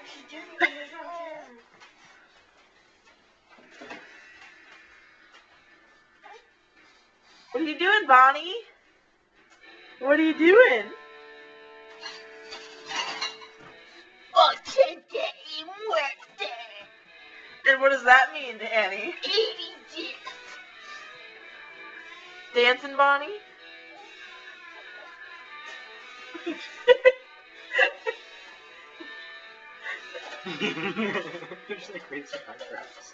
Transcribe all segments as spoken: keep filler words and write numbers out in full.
What are you doing, Bonnie? What are you doing? OCHENTO y MUERTE. And what does that mean, Annie? eighty dance. Dancing, Bonnie? There's like great contrast.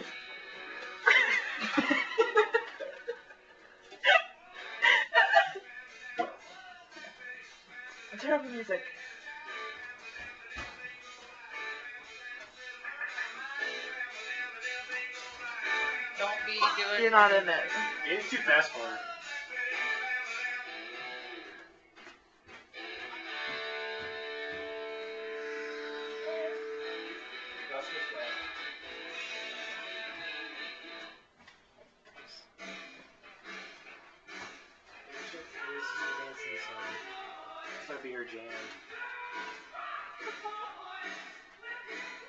Turn up the music. Don't be doing. You're not in it. It's too fast for her. That's just that. This might be her jam.